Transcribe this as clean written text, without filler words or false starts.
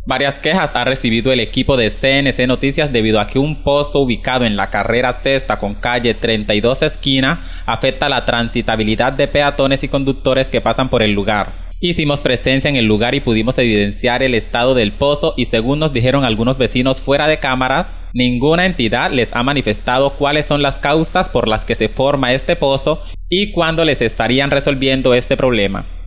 Varias quejas ha recibido el equipo de CNC Noticias debido a que un pozo ubicado en la carrera sexta con calle 32 esquina afecta la transitabilidad de peatones y conductores que pasan por el lugar. Hicimos presencia en el lugar y pudimos evidenciar el estado del pozo y según nos dijeron algunos vecinos fuera de cámaras, ninguna entidad les ha manifestado cuáles son las causas por las que se forma este pozo y cuándo les estarían resolviendo este problema.